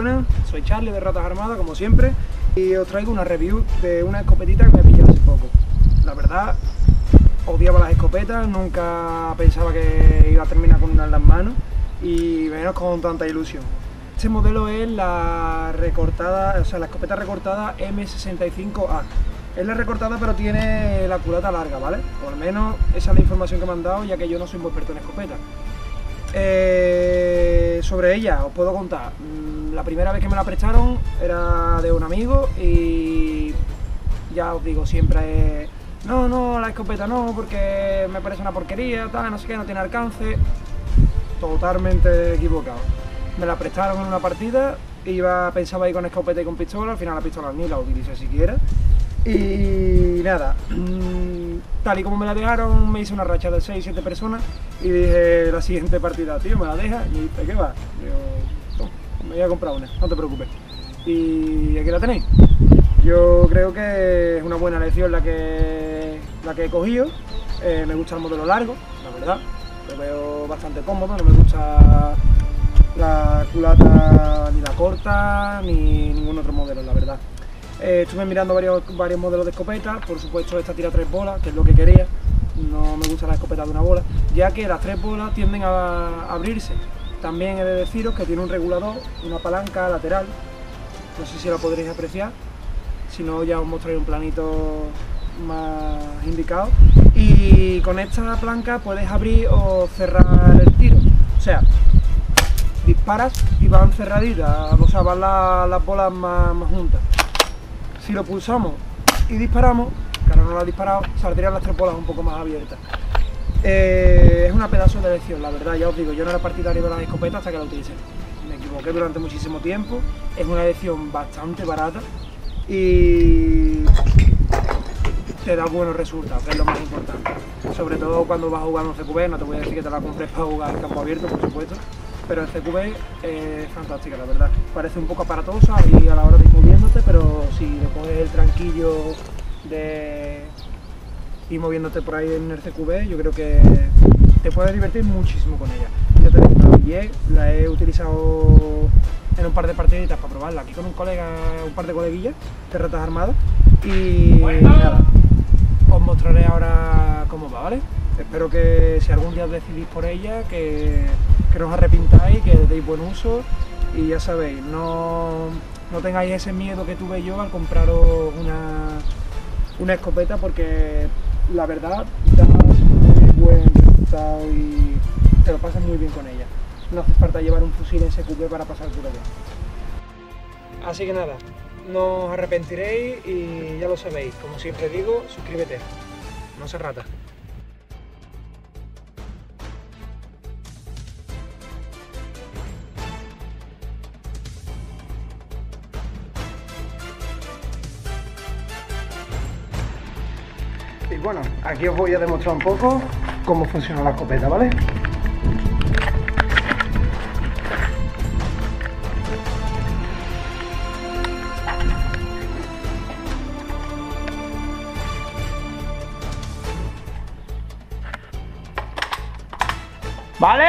buenas, soy Charlie de Ratas Armadas, como siempre, y os traigo una review de una escopetita que me pillé hace poco. La verdad, odiaba las escopetas, nunca pensaba que iba a terminar con una en las manos, y menos con tanta ilusión. Este modelo es la recortada, o sea, la escopeta recortada M65A. Es la recortada, pero tiene la culata larga, ¿vale? O al menos esa es la información que me han dado, ya que yo no soy muy experto en escopeta. Sobre ella os puedo contar. La primera vez que me la prestaron era de un amigo y ya os digo, siempre es no, la escopeta no, porque me parece una porquería, tal, no sé qué, no tiene alcance. Totalmente equivocado. Me la prestaron en una partida, pensaba ir con escopeta y con pistola, al final la pistola ni la utilicé siquiera. Y nada, tal y como me la dejaron, me hice una racha de 6-7 personas y dije la siguiente partida, tío, me la dejas, y dice, ¿qué va? Digo, me voy a comprar una, no te preocupes. Y aquí la tenéis. Yo creo que es una buena elección la que he cogido. Me gusta el modelo largo, la verdad, lo veo bastante cómodo, no me gusta la culata ni la corta ni ningún otro modelo, la verdad. Estuve mirando varios modelos de escopetas, por supuesto esta tira 3 bolas, que es lo que quería. No me gusta la escopeta de una bola, ya que las 3 bolas tienden a abrirse. También he de deciros que tiene un regulador, una palanca lateral, no sé si la podréis apreciar, si no ya os mostraré un planito más indicado. Y con esta palanca puedes abrir o cerrar el tiro, o sea, disparas y van cerraditas, o sea, van las bolas más juntas. Si lo pulsamos y disparamos, que ahora no lo ha disparado, saldrían las 3 bolas un poco más abiertas. Es una pedazo de elección, la verdad, ya os digo, yo no era partidario de las escopetas hasta que la utilicé. Me equivoqué durante muchísimo tiempo, es una elección bastante barata y te da buenos resultados, que es lo más importante. Sobre todo cuando vas a jugar un CQB, no te voy a decir que te la compres para jugar en campo abierto, por supuesto, pero el CQB es fantástica, la verdad. Parece un poco aparatosa y a la hora de ir moviéndote, pero si le coges el tranquillo de ir moviéndote por ahí en el CQB, yo creo que te puedes divertir muchísimo con ella. Yo te digo, la he utilizado en un par de partiditas para probarla aquí con un par de coleguillas de Ratas Armadas y nada, os mostraré ahora cómo va, ¿vale? Espero que si algún día os decidís por ella, que no os arrepintáis, que le deis buen uso y ya sabéis, no tengáis ese miedo que tuve yo al compraros una escopeta, porque la verdad da muy buen resultado y te lo pasas muy bien con ella. No hace falta llevar un fusil en SQB para pasar por allá. Así que nada, no os arrepentiréis y ya lo sabéis, como siempre digo, suscríbete, no seas rata. Y bueno, aquí os voy a demostrar un poco cómo funciona la escopeta, ¿vale? ¿Vale?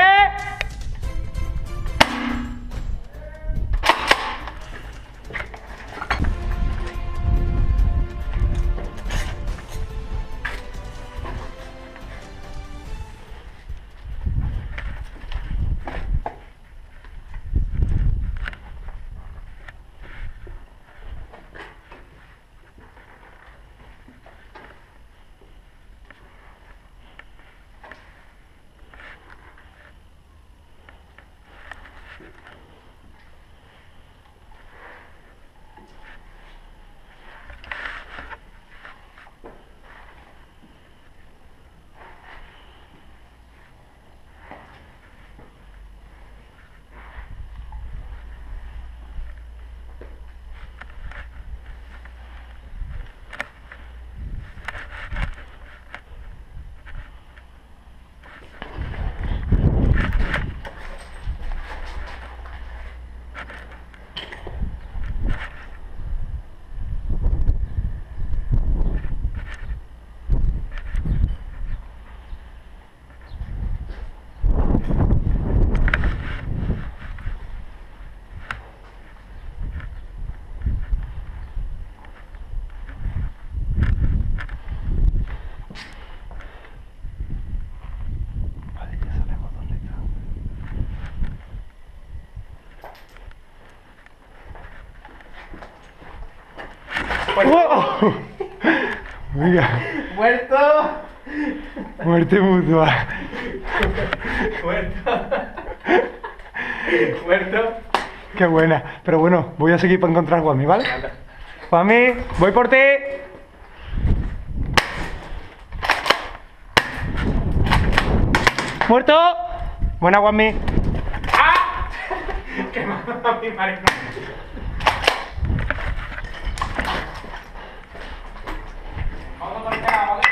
¡Wow! Venga. ¡Muerto! Muerte mutua. ¡Muerto! ¡Muerto! Qué buena. Pero bueno, voy a seguir para encontrar a Juanmi, ¿vale? Juanmi, voy por ti. ¡Muerto! Buena, Juanmi. ¡Ah! ¡Qué malo a mi maricón! Vamos a golpear, ¿vale?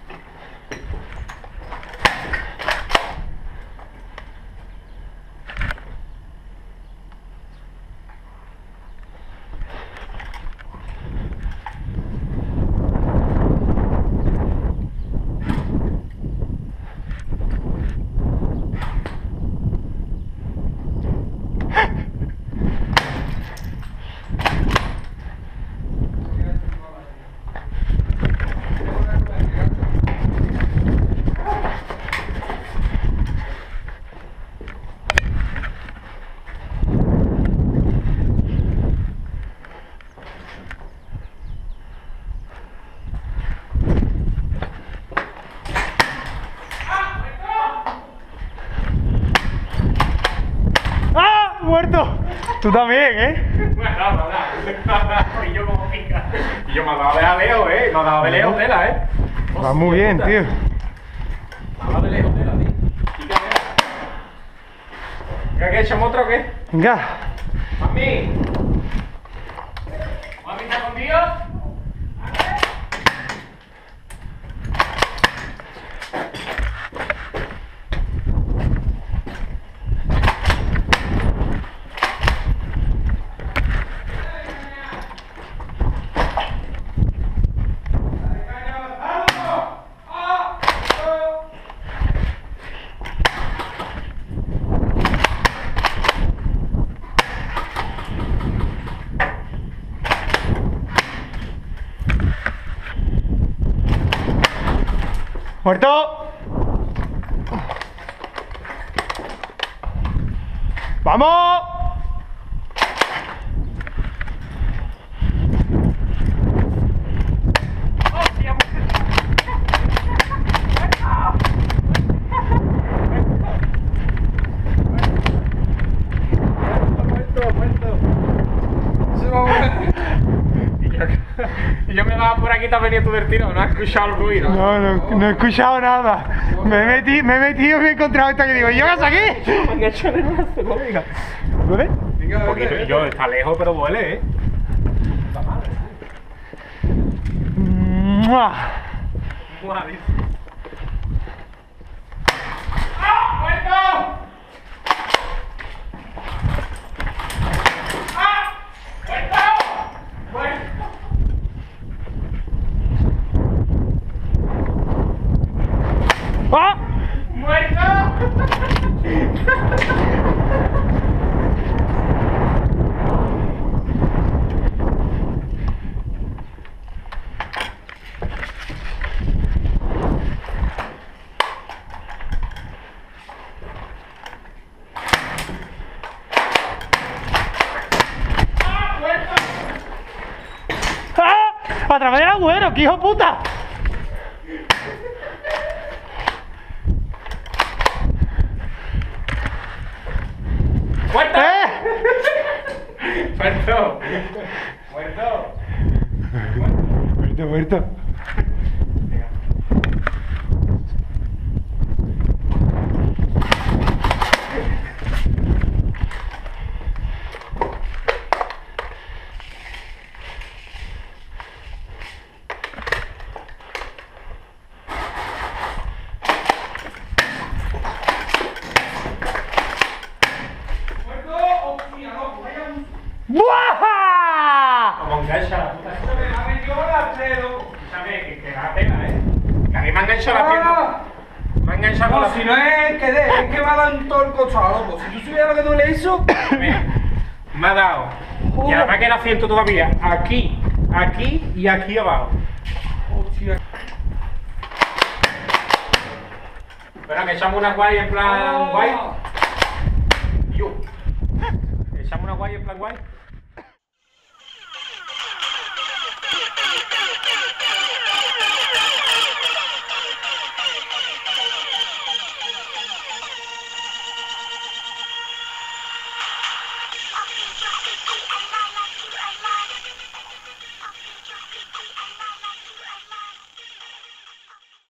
¡Muerto! Tú también, ¿eh? Bueno, no. Y yo como pica. Y yo me ha dado de lejos, Me ha dado de lejos tela, Va muy bien, tío. Me ha dado de lejos tela, tío. ¿Y qué era? ¿Qué echamos otro o qué? Venga. ¡Mami! ¿Mami está contigo? ¡Muerto! ¡Vamos! Y yo me daba por aquí, te has venido tú del tiro, no has escuchado el ruido. No he escuchado nada. Me he metido y me he encontrado esto que digo, ¿y yo qué hago aquí? Me han hecho de nuevo, venga. ¿Duele? Un poquito, y yo, está lejos, pero duele, Está mal, ¡Mua! ¡Ah, muerto! ¡Ah! ¡Muerto! ¡Muerto! ¡Ah! ¡Muerto! ¡A través del agujero, qué hijo de puta! ¡Muerto! ¡Eh! ¡Muerto! ¡Muerto! Muerto. ¡Buah! Como engancha la puta. Me ha metido la pelo. Escúchame, que la tela, Que a mí me ha enganchado la pierna. Me ha enganchado con la No, si no es que es que me ha dado en todo el costado, loco. Si tú supieras lo que duele eso. Me ha dado. Y además que la siento todavía. Aquí, aquí y aquí abajo. Hostia. Espera, que echamos una guay en plan guay. Yo. Echamos una guay en plan guay.